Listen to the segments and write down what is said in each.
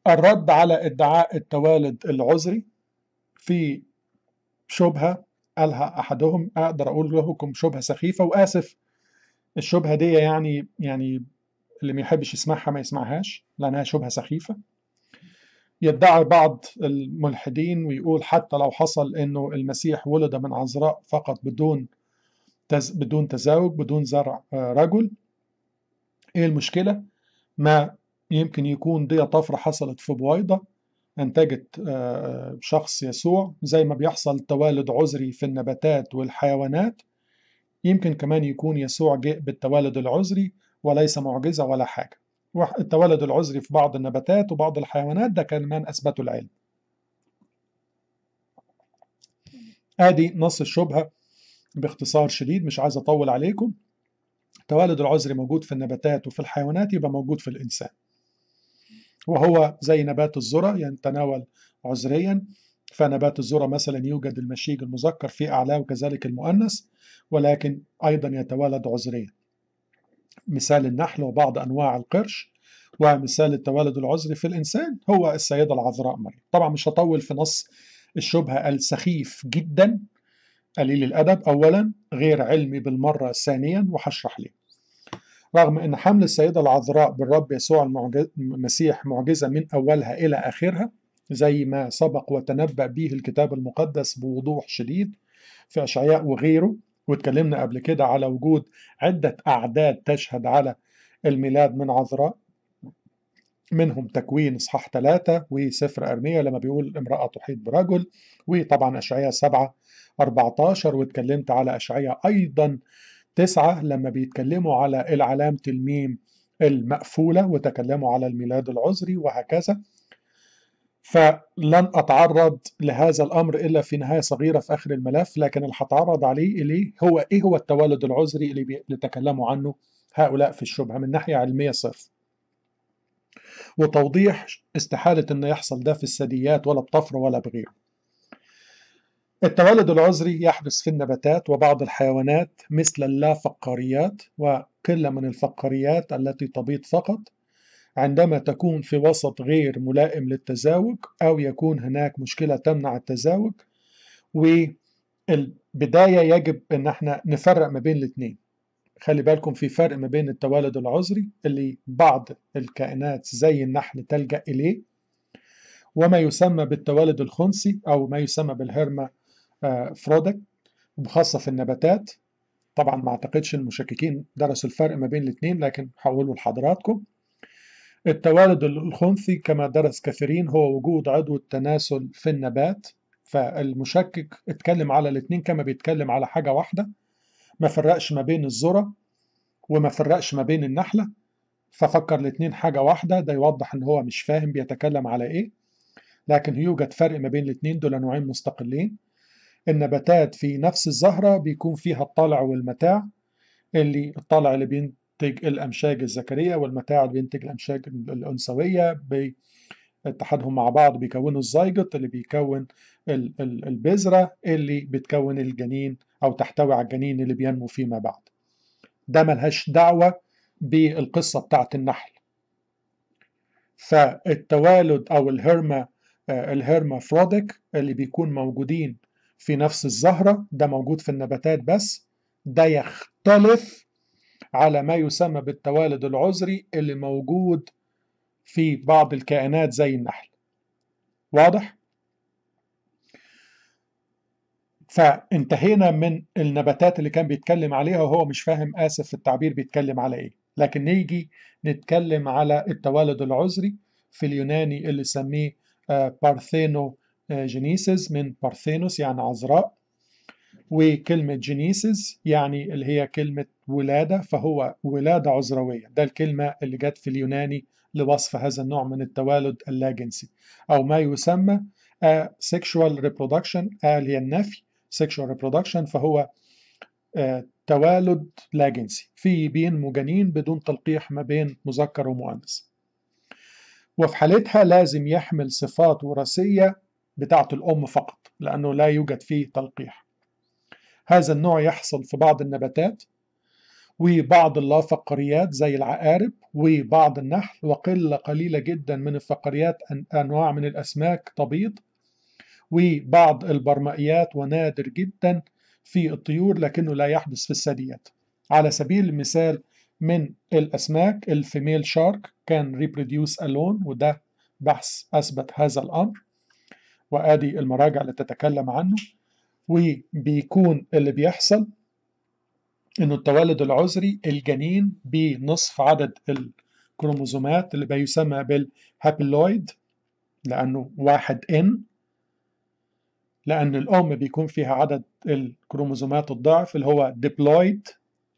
الرد على ادعاء التوالد العذري. في شبهة قالها أحدهم، أقدر أقول لكم شبهة سخيفة، وآسف الشبهة دي يعني اللي ما يحبش يسمعها ما يسمعهاش لأنها شبهة سخيفة. يدعي بعض الملحدين ويقول حتى لو حصل إنه المسيح ولد من عذراء فقط بدون تزاوج بدون زرع رجل، إيه المشكلة؟ ما يمكن يكون دي طفرة حصلت في بويضة أنتجت شخص يسوع، زي ما بيحصل توالد عذري في النباتات والحيوانات. يمكن كمان يكون يسوع جاء بالتوالد العذري وليس معجزة ولا حاجة. التوالد العذري في بعض النباتات وبعض الحيوانات ده كمان أثبته العلم. آدي نص الشبهة باختصار شديد، مش عايز أطول عليكم. التوالد العذري موجود في النباتات وفي الحيوانات، يبقى موجود في الإنسان، وهو زي نبات الذرة يتناول عذريا. فنبات الذرة مثلا يوجد المشيج المذكر في أعلاه وكذلك المؤنث، ولكن أيضا يتوالد عذريا. مثال النحل وبعض أنواع القرش، ومثال التوالد العذري في الإنسان هو السيدة العذراء مريم. طبعا مش هطول في نص الشبهة السخيف جدا قليل الأدب أولا، غير علمي بالمرة ثانيا، وهشرح ليه. رغم أن حمل السيدة العذراء بالرب يسوع المسيح معجزة من أولها إلى آخرها، زي ما سبق وتنبأ به الكتاب المقدس بوضوح شديد في أشعياء وغيره، واتكلمنا قبل كده على وجود عدة أعداد تشهد على الميلاد من عذراء، منهم تكوين إصحاح 3 وسفر أرميا لما بيقول امرأة تحيط برجل، وطبعا أشعياء 7:14، واتكلمت على أشعياء أيضا 9 لما بيتكلموا على العلامة الميم المقفولة وتكلموا على الميلاد العذري وهكذا. فلن أتعرض لهذا الأمر إلا في نهاية صغيرة في آخر الملف، لكن اللي هتعرض عليه إليه هو إيه هو التوالد العذري اللي تكلموا عنه هؤلاء في الشبهة من ناحية علمية صرف، وتوضيح استحالة أن يحصل ده في الثدييات ولا بطفر ولا بغيره. التوالد العذري يحدث في النباتات وبعض الحيوانات مثل اللافقاريات وقلة من الفقاريات التي تبيض فقط، عندما تكون في وسط غير ملائم للتزاوج أو يكون هناك مشكلة تمنع التزاوج. والبداية يجب أن احنا نفرق ما بين الاثنين. خلي بالكم في فرق ما بين التوالد العذري اللي بعض الكائنات زي النحل تلجأ إليه، وما يسمى بالتوالد الخنثي أو ما يسمى بالهرما فرودك، وخاصة في النباتات. طبعا ما أعتقدش المشككين درسوا الفرق ما بين الاثنين، لكن هقوله لحضراتكم. التوالد الخنثي كما درس كثيرين هو وجود عضو التناسل في النبات، فالمشكك اتكلم على الاثنين كما بيتكلم على حاجة واحدة، ما فرقش ما بين الذرة وما فرقش ما بين النحلة، ففكر الاثنين حاجة واحدة. ده يوضح ان هو مش فاهم بيتكلم على ايه، لكن يوجد فرق ما بين الاثنين، دول نوعين مستقلين. النباتات في نفس الزهرة بيكون فيها الطالع والمتاع، اللي الطالع اللي بينتج الأمشاج الذكرية والمتاع اللي بينتج الأمشاج الأنثوية، باتحادهم مع بعض بيكونوا الزيجوت اللي بيكون البذرة اللي بتكون الجنين أو تحتوي على الجنين اللي بينمو فيما بعد. ده ملهاش دعوة بالقصة بتاعت النحل. فالتوالد أو الهرمافروديك اللي بيكون موجودين في نفس الزهرة ده موجود في النباتات بس، ده يختلف على ما يسمى بالتوالد العذري اللي موجود في بعض الكائنات زي النحل. واضح؟ فانتهينا من النباتات اللي كان بيتكلم عليها وهو مش فاهم، آسف في التعبير، بيتكلم على ايه. لكن نيجي نتكلم على التوالد العذري في اليوناني اللي سميه بارثينو جينيسيس، من بارثينوس يعني عذراء، وكلمة جينيسيس يعني اللي هي كلمة ولادة، فهو ولادة عذروية. ده الكلمة اللي جت في اليوناني لوصف هذا النوع من التوالد اللاجنسي، أو ما يسمى sexual reproduction، اللي هي النفي sexual reproduction، فهو توالد لاجنسي في بينمو جنين بدون تلقيح ما بين مذكر ومؤنث، وفي حالتها لازم يحمل صفات وراثية بتاعة الأم فقط لأنه لا يوجد فيه تلقيح. هذا النوع يحصل في بعض النباتات، وبعض اللافقاريات زي العقارب وبعض النحل، وقلة قليلة جدا من الفقاريات أنواع من الأسماك تبيض، وبعض البرمائيات، ونادر جدا في الطيور لكنه لا يحدث في الثدييات. على سبيل المثال من الأسماك الفيميل شارك كان ريبروديوس ألون، وده بحث أثبت هذا الأمر، وآدي المراجع اللي تتكلم عنه. وبيكون اللي بيحصل إنه التوالد العذري الجنين بنصف عدد الكروموزومات اللي بيسمى بالهابيلويد، لأنه 1N، لأن الأم بيكون فيها عدد الكروموزومات الضعف اللي هو ديبلويد.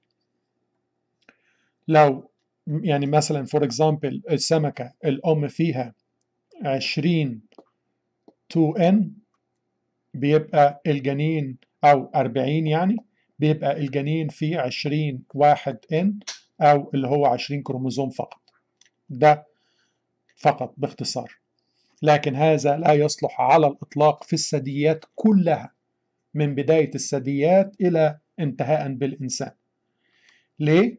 لو يعني مثلا فور اكزامبل السمكة الأم فيها 20 2N، بيبقى الجنين أو 40 يعني بيبقى الجنين فيه 20 1N، أو اللي هو 20 كروموزوم فقط. ده فقط باختصار، لكن هذا لا يصلح على الإطلاق في الثدييات كلها من بداية الثدييات إلى انتهاء بالإنسان. ليه؟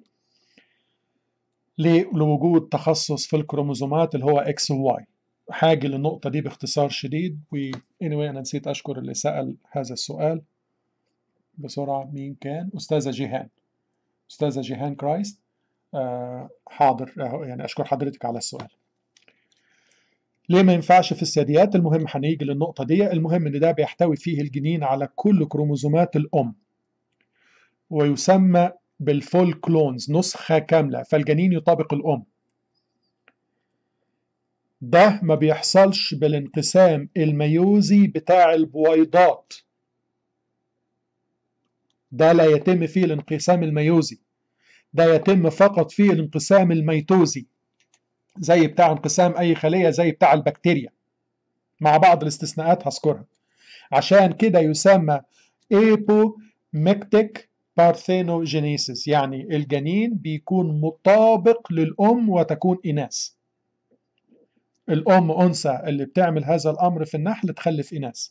لوجود تخصص في الكروموزومات اللي هو X و Y. حاجة للنقطة دي باختصار شديد. أنا نسيت أشكر اللي سأل هذا السؤال بسرعة. مين كان؟ أستاذة جيهان كرايست. حاضر، يعني أشكر حضرتك على السؤال. ليه ما ينفعش في الثدييات؟ المهم هنيجي للنقطة دي. المهم إن ده بيحتوي فيه الجنين على كل كروموزومات الأم، ويسمى بالفول كلونز، نسخة كاملة، فالجنين يطابق الأم. ده ما بيحصلش بالانقسام الميوزي بتاع البويضات، ده لا يتم فيه الانقسام الميوزي، ده يتم فقط فيه الانقسام الميتوزي، زي بتاع انقسام أي خلية، زي بتاع البكتيريا، مع بعض الاستثناءات هذكرها. عشان كده يسمى ايبوميكتيك بارثينوجينيسيس، يعني الجنين بيكون مطابق للأم وتكون إناث. الأم أنثى اللي بتعمل هذا الأمر في النحل تخلف إناث.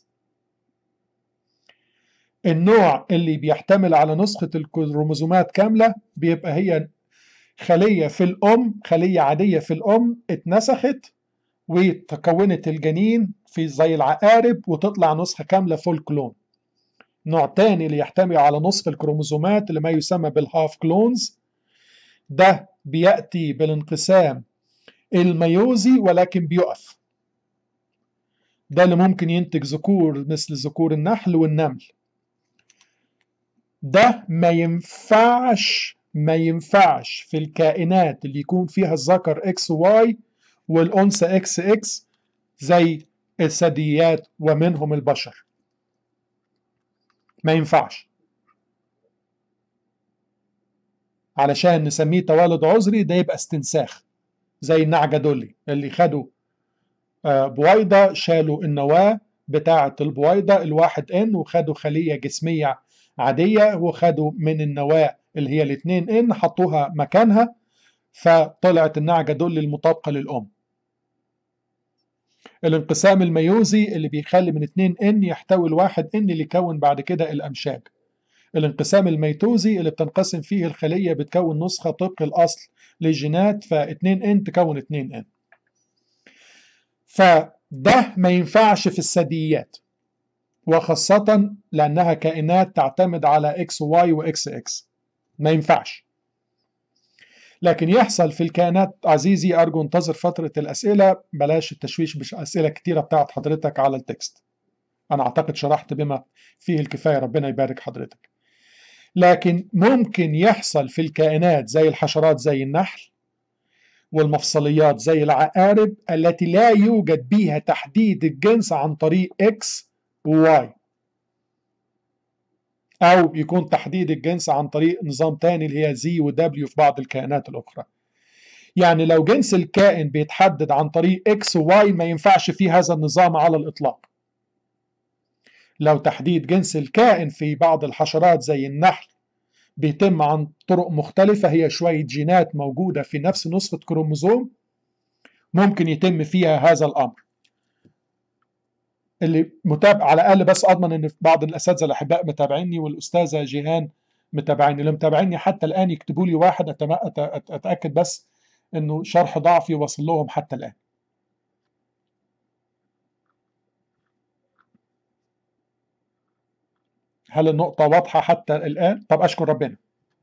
النوع اللي بيحتمل على نسخة الكروموزومات كاملة بيبقى هي خلية في الأم، خلية عادية في الأم اتنسخت وتكونت الجنين في زي العقارب وتطلع نسخة كاملة فول كلون. نوع تاني اللي يحتوي على نصف الكروموزومات اللي ما يسمى بالهاف كلونز، ده بيأتي بالانقسام الميوزي ولكن بيقف. ده اللي ممكن ينتج ذكور مثل ذكور النحل والنمل. ده ما ينفعش في الكائنات اللي يكون فيها الذكر اكس واي والأنثى اكس اكس زي الثدييات ومنهم البشر. ما ينفعش، علشان نسميه توالد عذري ده يبقى استنساخ، زي النعجة دولي اللي خدوا بويضة، شالوا النواة بتاعة البويضة ال1N وخدوا خلية جسمية عادية، وخدوا من النواة اللي هي ال2N حطوها مكانها، فطلعت النعجة دولي المطابقة للأم. الانقسام الميوزي اللي بيخلي من 2N يحتوي ال1N اللي يكون بعد كده الأمشاج. الانقسام الميتوزي اللي بتنقسم فيه الخلية بتكون نسخة طبق الأصل للجينات، ف2N تكون 2N. فده ما ينفعش في الثدييات، وخاصة لأنها كائنات تعتمد على XY وXX، ما ينفعش. لكن يحصل في الكائنات. عزيزي أرجو انتظر فترة الأسئلة، بلاش التشويش بأسئلة كتيرة بتاعت حضرتك على التكست. أنا أعتقد شرحت بما فيه الكفاية، ربنا يبارك حضرتك. لكن ممكن يحصل في الكائنات زي الحشرات زي النحل والمفصليات زي العقارب التي لا يوجد بها تحديد الجنس عن طريق X و Y، أو يكون تحديد الجنس عن طريق نظام تاني اللي هي Z و W في بعض الكائنات الأخرى. يعني لو جنس الكائن بيتحدد عن طريق X و Y ما ينفعش فيه هذا النظام على الإطلاق. لو تحديد جنس الكائن في بعض الحشرات زي النحل بيتم عن طرق مختلفة، هي شوية جينات موجودة في نفس نسخة كروموزوم، ممكن يتم فيها هذا الأمر. اللي متابع على الأقل بس أضمن أن بعض الأساتذة الأحباء متابعيني، والأستاذة جيهان متابعيني، اللي متابعيني حتى الآن يكتبوا لي واحد أتأكد بس إنه شرح ضعفي وصل لهم حتى الآن. هل النقطة واضحة حتى الآن؟ طب أشكر ربنا.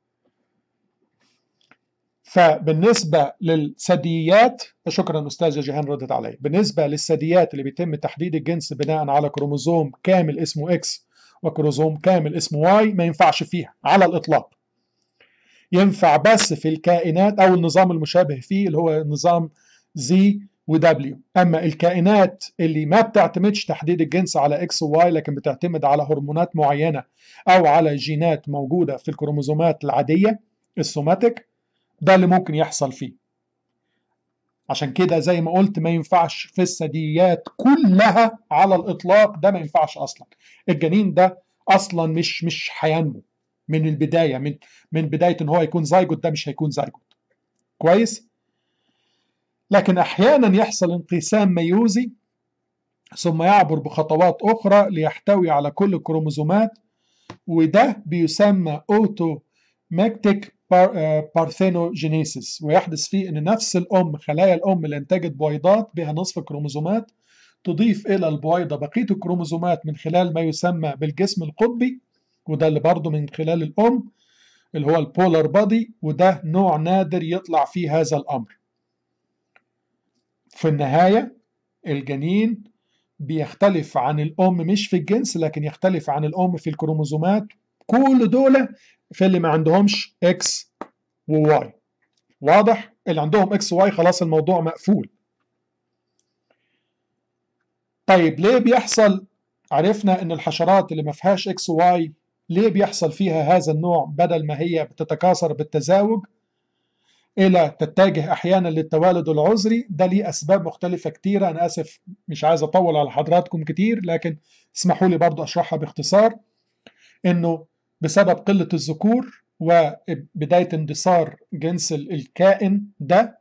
فبالنسبة للثدييات، شكرا أستاذة جيهان ردت علي، بالنسبة للثدييات اللي بيتم تحديد الجنس بناء على كروموزوم كامل اسمه إكس وكروموزوم كامل اسمه واي، ما ينفعش فيها على الإطلاق. ينفع بس في الكائنات أو النظام المشابه فيه اللي هو نظام زي ودبليو. أما الكائنات اللي ما بتعتمدش تحديد الجنس على إكس وواي، لكن بتعتمد على هرمونات معينة أو على جينات موجودة في الكروموزومات العادية السوماتيك، ده اللي ممكن يحصل فيه. عشان كده زي ما قلت ما ينفعش في الثدييات كلها على الإطلاق، ده ما ينفعش أصلا. الجنين ده أصلا مش هينمو من البداية، من بداية إن هو يكون زيجوت، ده مش هيكون زيجوت. كويس؟ لكن أحيانا يحصل انقسام ميوزي ثم يعبر بخطوات أخرى ليحتوي على كل الكروموزومات، وده بيسمى أوتوماتيك بارثينوجينيسيس، ويحدث فيه أن نفس الأم، خلايا الأم اللي انتجت بويضات بها نصف الكروموزومات، تضيف إلى البويضة بقية الكروموزومات من خلال ما يسمى بالجسم القطبي، وده اللي برضه من خلال الأم اللي هو البولار بادي، وده نوع نادر يطلع فيه هذا الأمر. في النهاية الجنين بيختلف عن الأم مش في الجنس، لكن يختلف عن الأم في الكروموزومات، كل دول في اللي ما عندهمش إكس وواي. واضح؟ اللي عندهم إكس وواي خلاص الموضوع مقفول. طيب ليه بيحصل؟ عرفنا إن الحشرات اللي ما فيهاش إكس وواي ليه بيحصل فيها هذا النوع؟ بدل ما هي بتتكاثر بالتزاوج إلى تتجه أحيانا للتوالد العذري. ده ليه أسباب مختلفة كتيرة، أنا آسف مش عايز أطول على حضراتكم كتير، لكن اسمحوا لي برضو أشرحها باختصار. إنه بسبب قلة الذكور وبداية اندثار جنس الكائن ده،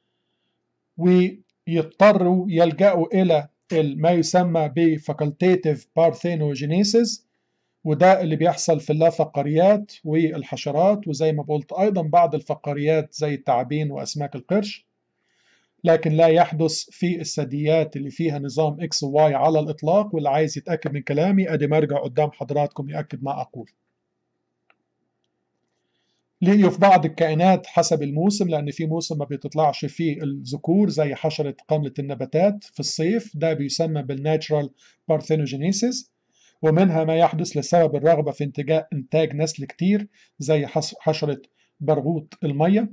ويضطروا يلجأوا إلى ما يسمى بفاكولتيتيف بارثينوجينيسيس، وده اللي بيحصل في اللافقاريات والحشرات، وزي ما قلت أيضا بعض الفقاريات زي التعابين وأسماك القرش، لكن لا يحدث في الثدييات اللي فيها نظام إكس وواي على الإطلاق. واللي عايز يتأكد من كلامي أدي مرجع قدام حضراتكم يأكد ما أقول. ليه في بعض الكائنات حسب الموسم، لأن في موسم ما بيتطلعش فيه الذكور زي حشرة قملة النباتات في الصيف، ده بيسمى بالناتشرال بارثينوجينيسيس. ومنها ما يحدث لسبب الرغبة في إنتاج نسل كتير زي حشرة برغوث المية،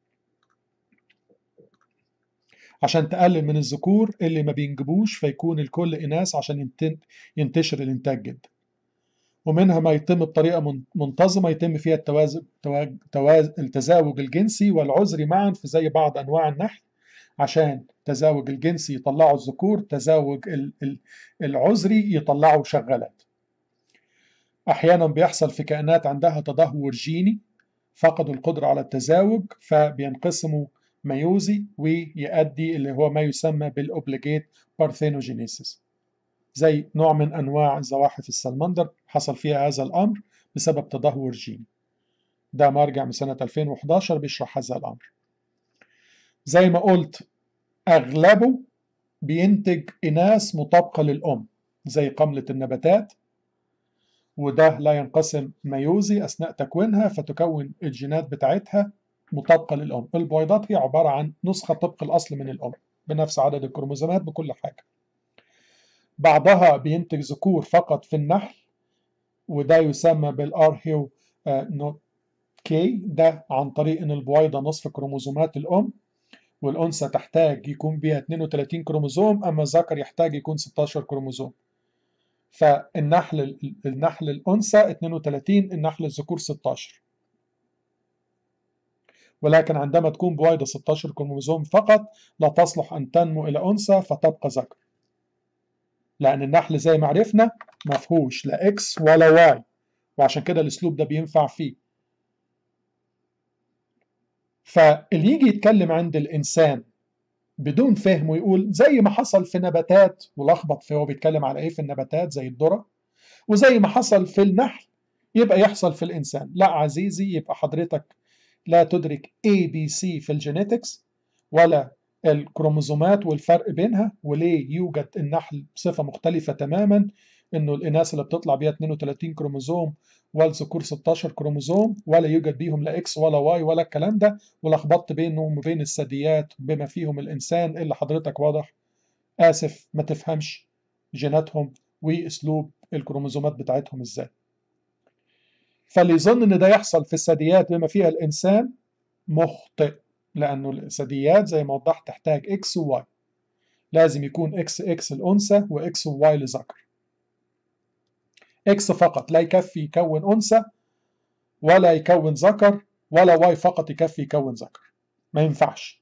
عشان تقلل من الذكور اللي ما بينجبوش فيكون الكل إناث عشان ينتشر الإنتاج جدا. ومنها ما يتم بطريقة منتظمة يتم فيها التزاوج الجنسي والعذري معا في زي بعض أنواع النحل، عشان تزاوج الجنسي يطلعوا الذكور، تزاوج العذري يطلعوا شغالات. أحيانا بيحصل في كائنات عندها تدهور جيني فقدوا القدرة على التزاوج، فبينقسموا ميوزي ويؤدي اللي هو ما يسمى بالأوبليجيت بارثينوجينيسيس، زي نوع من أنواع زواحف السلمندر حصل فيها هذا الأمر بسبب تدهور جيني. ده مرجع من سنة 2011 بيشرح هذا الأمر. زي ما قلت أغلبه بينتج إناث مطابقة للأم زي قملة النباتات، وده لا ينقسم ميوزي أثناء تكوينها فتكون الجينات بتاعتها مطابقة للأم. البويضات هي عبارة عن نسخة طبق الأصل من الأم بنفس عدد الكروموزومات بكل حاجة. بعضها بينتج ذكور فقط في النحل، وده يسمى بالأرهيو كي، ده عن طريق ان البويضة نصف كروموزومات الأم، والأنثى تحتاج يكون بها 32 كروموزوم، أما الذكر يحتاج يكون 16 كروموزوم. فالنحل الأنثى 32، النحل الذكور 16. ولكن عندما تكون بويضة 16 كروموزوم فقط لا تصلح أن تنمو إلى أنثى فتبقى ذكر، لأن النحل زي ما عرفنا ما فيهوش لا إكس ولا واي، وعشان كده الأسلوب ده بينفع فيه. فاللي يجي يتكلم عند الإنسان بدون فهم ويقول زي ما حصل في نباتات ولخبط فيه، هو بيتكلم على إيه في النباتات زي الذرة، وزي ما حصل في النحل يبقى يحصل في الإنسان. لا عزيزي، يبقى حضرتك لا تدرك ABC في الجينيتكس ولا الكروموزومات والفرق بينها، وليه يوجد النحل بصفة مختلفة تماما، انه الاناث اللي بتطلع بيها 32 كروموزوم والذكور 16 كروموزوم، ولا يوجد بيهم لا اكس ولا واي ولا الكلام ده، ولخبطت بينهم وبين الثدييات بما فيهم الانسان اللي حضرتك واضح اسف ما تفهمش جيناتهم واسلوب الكروموزومات بتاعتهم ازاي. فاللي يظن ان ده يحصل في الثدييات بما فيها الانسان مخطئ، لانه الثدييات زي ما وضحت تحتاج اكس وواي، لازم يكون اكس اكس الانثى واكس وواي لذكر. اكس فقط لا يكفي يكون انثى ولا يكون ذكر، ولا واي فقط يكفي يكون ذكر، ما ينفعش.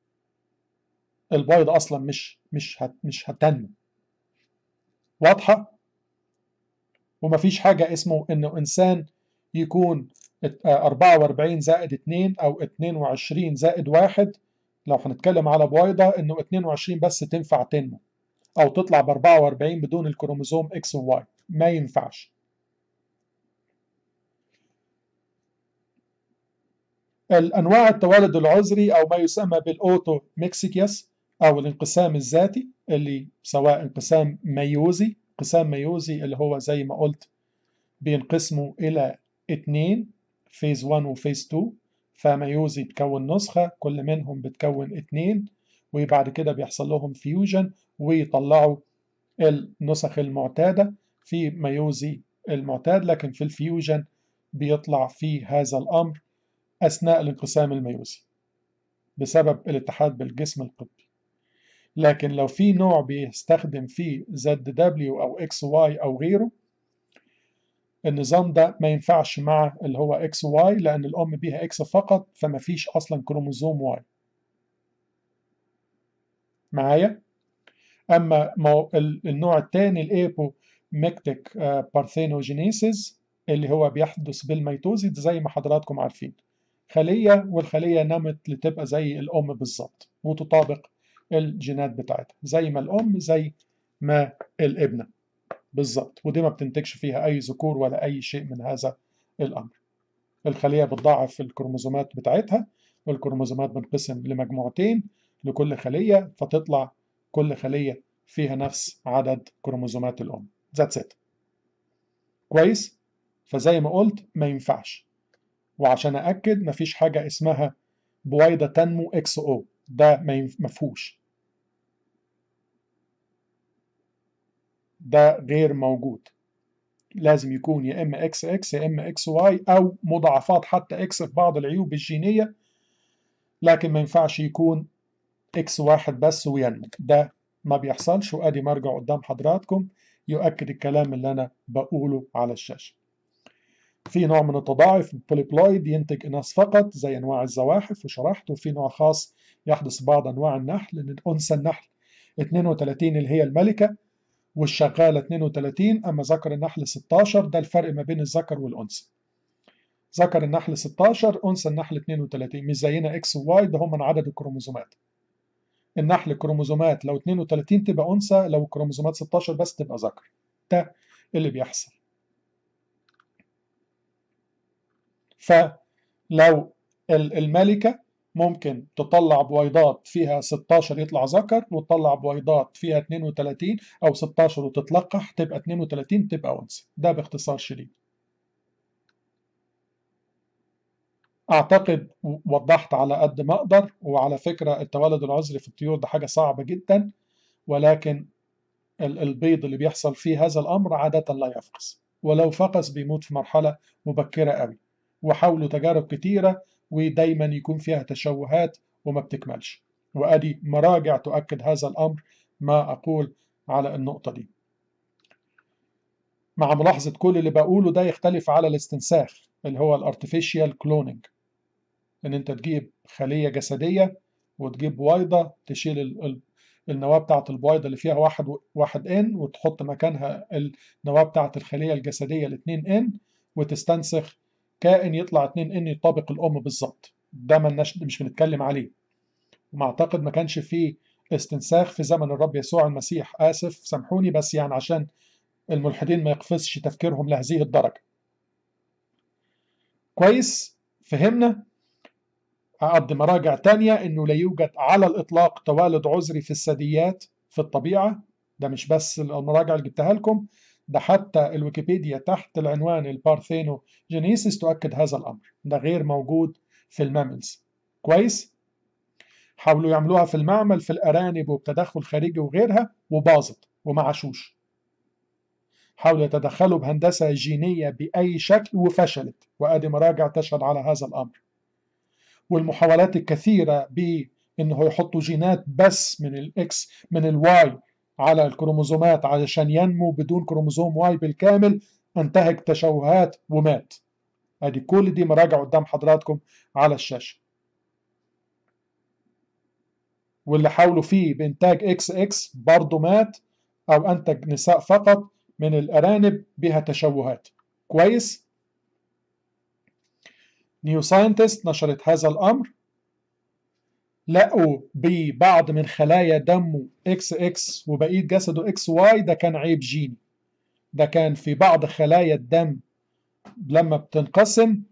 البيض اصلا مش هتنمو. واضحه؟ ومفيش حاجه اسمه انه انسان يكون 44 زائد 2 او 22 زائد 1. لو هنتكلم على بويضه انه 22 بس تنفع تنمو، او تطلع ب 44 بدون الكروموزوم اكس وواي، ما ينفعش. الانواع التوالد العذري او ما يسمى بالاوتو ميكسيكياس او الانقسام الذاتي، اللي سواء انقسام ميوزي، انقسام ميوزي اللي هو زي ما قلت بينقسموا الى 2 فيز 1 وفيز 2، فميوزي تكون نسخة كل منهم بتكون 2، وبعد كده بيحصل لهم فيوجن ويطلعوا النسخ المعتادة في ميوزي المعتاد، لكن في الفيوجن بيطلع في هذا الأمر أثناء الانقسام الميوزي بسبب الاتحاد بالجسم القطبي. لكن لو في نوع بيستخدم فيه ZW أو XY أو غيره، النظام ده ما ينفعش مع اللي هو XY، لأن الأم بيها X فقط، فما فيش أصلا كروموزوم Y معايا. أما النوع الثاني الإيبو ميكتيك بارثينوجينيسيس اللي هو بيحدث بالميتوزيس زي ما حضراتكم عارفين، خلية والخلية نمت لتبقى زي الأم بالظبط وتطابق الجينات بتاعتها، زي ما الأم زي ما الابنة بالظبط، ودي ما بتنتجش فيها أي ذكور ولا أي شيء من هذا الأمر. الخلية بتضاعف الكروموزومات بتاعتها، والكروموزومات بنقسم لمجموعتين لكل خلية، فتطلع كل خلية فيها نفس عدد كروموزومات الأم. That's it. كويس؟ فزي ما قلت ما ينفعش. وعشان أأكد مفيش حاجة اسمها بويضة تنمو اكس او، ده مفهوش، ده غير موجود. لازم يكون يا اما اكس اكس يا اما اكس واي او مضاعفات حتى اكس في بعض العيوب الجينية، لكن ما ينفعش يكون اكس واحد بس وينمو، ده ما بيحصلش. وادي مرجع قدام حضراتكم يؤكد الكلام اللي انا بقوله على الشاشة. في نوع من التضاعف البوليبلويد ينتج اناث فقط زي انواع الزواحف وشرحت، وفي نوع خاص يحدث بعض انواع النحل، ان انثى النحل 32 اللي هي الملكة والشغالة 32، اما ذكر النحل 16، ده الفرق ما بين الذكر والانثى. ذكر النحل 16، انثى النحل 32، مش زينا اكس وواي ده هم من عدد الكروموزومات. النحل الكروموزومات لو 32 تبقى انثى، لو الكروموزومات 16 بس تبقى ذكر. ده اللي بيحصل. فلو الملكة ممكن تطلع بويضات فيها 16 يطلع ذكر، وتطلع بويضات فيها 32 أو 16 وتتلقح تبقى 32 تبقى أنثى. ده باختصار شديد. أعتقد وضحت على قد ما أقدر. وعلى فكرة التوالد العذري في الطيور ده حاجة صعبة جدا، ولكن البيض اللي بيحصل فيه هذا الأمر عادة لا يفقس، ولو فقس بيموت في مرحلة مبكرة قوي. وحاولوا تجارب كتيرة ودايما يكون فيها تشوهات وما بتكملش، وأدي مراجع تؤكد هذا الأمر ما أقول على النقطة دي. مع ملاحظة كل اللي بقوله ده يختلف على الاستنساخ اللي هو الارتفيشيال كلونينج، ان انت تجيب خلية جسدية وتجيب بويضة تشيل النواة بتاعة البويضة اللي فيها واحد ان، وتحط مكانها النواة بتاعة الخلية الجسدية الاتنين ان، وتستنسخ كائن يطلع 2 ان يطابق الام بالظبط. ده مش بنتكلم عليه. وما اعتقد ما كانش فيه استنساخ في زمن الرب يسوع المسيح، اسف سامحوني، بس يعني عشان الملحدين ما يقفزش تفكيرهم لهذه الدرجة. كويس؟ فهمنا؟ أقضي مراجع تانية إنه لا يوجد على الإطلاق توالد عذري في الثدييات في الطبيعة. ده مش بس المراجع اللي جبتها لكم، ده حتى الويكيبيديا تحت العنوان البارثينوجينيسيس تؤكد هذا الأمر. ده غير موجود في الماملز. كويس؟ حاولوا يعملوها في المعمل في الأرانب وبتدخل خارجي وغيرها وباظت وما عاشوش. حاولوا يتدخلوا بهندسة جينية بأي شكل وفشلت، وأدي مراجع تشهد على هذا الأمر. والمحاولات الكثيرة بأنه يحطوا جينات بس من الإكس من الواي على الكروموزومات علشان ينمو بدون كروموزوم واي بالكامل انتهج تشوهات ومات. ادي كل دي مراجع قدام حضراتكم على الشاشة. واللي حاولوا فيه بإنتاج اكس اكس برضه مات، أو أنتج نساء فقط من الأرانب بها تشوهات. كويس؟ نيو ساينتست نشرت هذا الأمر، لقوا ببعض من خلايا دمه اكس اكس وبقية جسده اكس واي. ده كان عيب جيني، ده كان في بعض خلايا الدم لما بتنقسم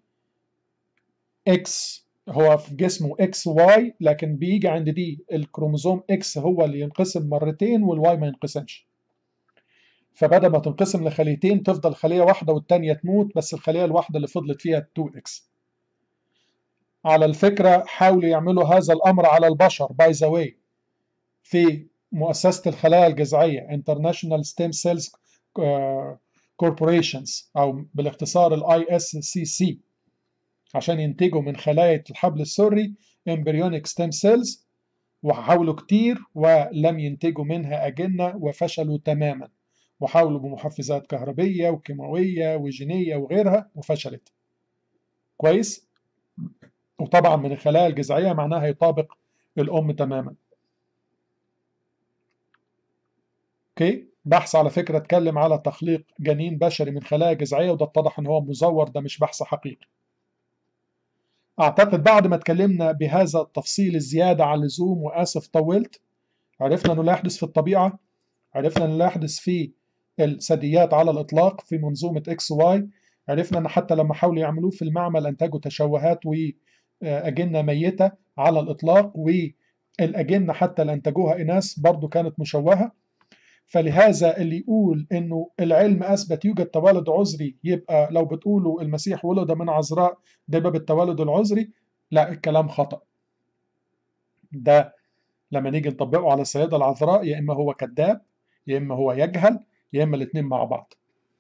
اكس هو في جسمه اكس واي، لكن بيجي عند دي الكروموزوم اكس هو اللي ينقسم مرتين والواي ما ينقسمش. فبدل ما تنقسم لخليتين تفضل خلية واحدة والتانية تموت، بس الخلية الواحدة اللي فضلت فيها 2x. على الفكرة حاولوا يعملوا هذا الأمر على البشر باي ذا واي في مؤسسة الخلايا الجذعية International Stem Cells Corporations أو بالاختصار ISCC، عشان ينتجوا من خلايا الحبل السري Embryonic Stem Cells، وحاولوا كتير ولم ينتجوا منها أجنة وفشلوا تماما. وحاولوا بمحفزات كهربية وكيماوية وجينية وغيرها وفشلت. كويس؟ وطبعا من الخلايا الجذعية معناها يطابق الأم تماما. اوكي؟ بحث على فكرة اتكلم على تخليق جنين بشري من خلايا جذعية، وده اتضح ان هو مزور، ده مش بحث حقيقي. اعتقد بعد ما اتكلمنا بهذا التفصيل الزيادة عن اللزوم، واسف طولت، عرفنا انه لا يحدث في الطبيعة، عرفنا انه لا يحدث في الثدييات على الإطلاق في منظومة إكس واي، عرفنا أن حتى لما حاولوا يعملوه في المعمل أنتجوا تشوهات وأجنة ميتة على الإطلاق، والأجنة حتى اللي أنتجوها إناث برضو كانت مشوهة. فلهذا اللي يقول إنه العلم أثبت يوجد توالد عذري، يبقى لو بتقولوا المسيح ولد من عذراء ده باب التوالد العذري، لا، الكلام خطأ. ده لما نيجي نطبقه على السيدة العذراء يا إما هو كذاب يا إما هو يجهل يا إما الاتنين مع بعض.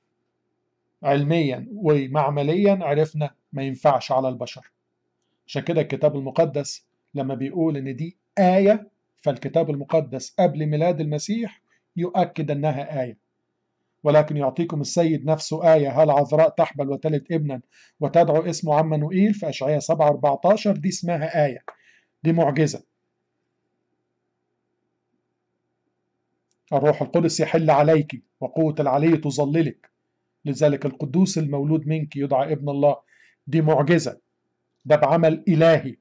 علميا ومعمليا عرفنا ما ينفعش على البشر. عشان كده الكتاب المقدس لما بيقول إن دي آية، فالكتاب المقدس قبل ميلاد المسيح يؤكد أنها آية. ولكن يعطيكم السيد نفسه آية، هل عذراء تحبل وتلد ابنا وتدعو اسمه عمانوئيل في أشعياء 7:14، دي اسمها آية، دي معجزة. الروح القدس يحل عليك وقوة العلي تظللك، لذلك القدوس المولود منك يدعى ابن الله، دي معجزة، ده بعمل إلهي.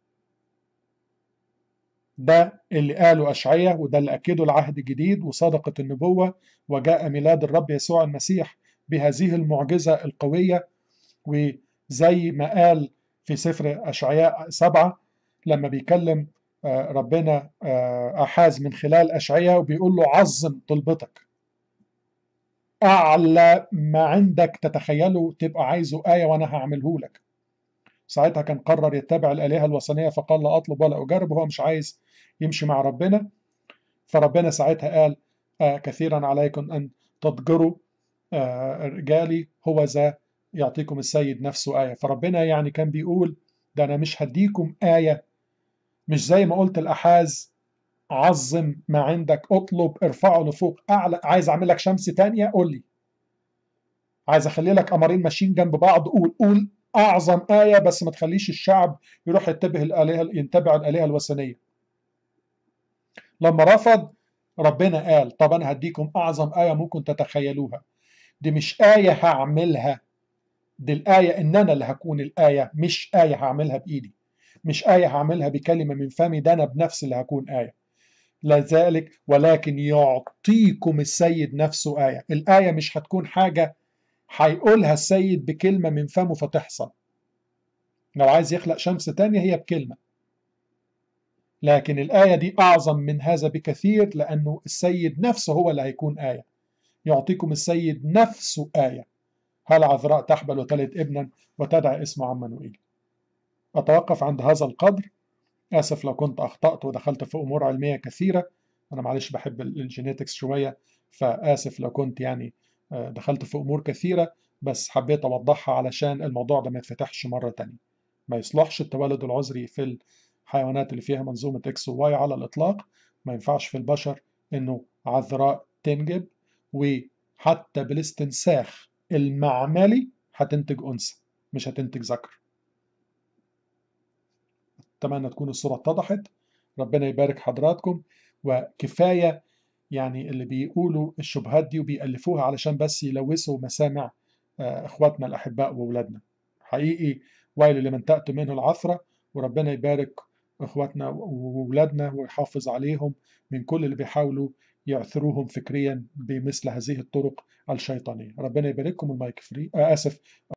ده اللي قاله أشعياء وده اللي أكده العهد الجديد وصدقت النبوة، وجاء ميلاد الرب يسوع المسيح بهذه المعجزة القوية. وزي ما قال في سفر أشعياء 7 لما بيكلم ربنا أحاز من خلال أشعياء وبيقول له عظم طلبتك، أعلى ما عندك تتخيله تبقى عايزه آية وأنا هعمله لك. ساعتها كان قرر يتبع الآلهة الوثنية، فقال لا أطلب ولا أجرب، وهو مش عايز يمشي مع ربنا. فربنا ساعتها قال كثيرا عليكم أن تضجروا رجالي، هو ذا يعطيكم السيد نفسه آية. فربنا يعني كان بيقول ده أنا مش هديكم آية، مش زي ما قلت الأحاز عظم ما عندك، اطلب ارفعه لفوق أعلى، عايز أعمل لك شمس تانية قول لي، عايز أخلي لك قمرين ماشيين جنب بعض قول أعظم آية، بس ما تخليش الشعب يروح يتبع الآلهة الوثنية. لما رفض ربنا قال طب أنا هديكم أعظم آية ممكن تتخيلوها، دي مش آية هعملها، دي الآية إن أنا اللي هكون الآية، مش آية هعملها بإيدي، مش آية هعملها بكلمة من فمي، ده أنا بنفسي اللي هكون آية. لذلك ولكن يعطيكم السيد نفسه آية. الآية مش هتكون حاجة هيقولها السيد بكلمة من فمه فتحصل، لو عايز يخلق شمس تانية هي بكلمة. لكن الآية دي أعظم من هذا بكثير، لأنه السيد نفسه هو اللي هيكون آية. يعطيكم السيد نفسه آية: هل عذراء تحبل وتلد ابنا وتدعى اسمه عمانوئيل. أتوقف عند هذا القدر. آسف لو كنت أخطأت ودخلت في أمور علمية كثيرة، أنا معلش بحب الجينيتكس شوية، فآسف لو كنت يعني دخلت في أمور كثيرة، بس حبيت أوضحها علشان الموضوع ده ما يتفتحش مرة تانية. ما يصلحش التوالد العذري في الحيوانات اللي فيها منظومة إكس وواي على الإطلاق. ما ينفعش في البشر إنه عذراء تنجب، وحتى بالاستنساخ المعملي هتنتج أنثى مش هتنتج ذكر. أتمنى تكون الصورة اتضحت. ربنا يبارك حضراتكم. وكفاية يعني اللي بيقولوا الشبهات دي وبيألفوها علشان بس يلوثوا مسامع اخواتنا الأحباء وأولادنا. حقيقي ويل لمن تأتي منه العثرة، وربنا يبارك اخواتنا وأولادنا ويحافظ عليهم من كل اللي بيحاولوا يعثروهم فكريا بمثل هذه الطرق الشيطانية. ربنا يبارككم. المايك فري. آسف.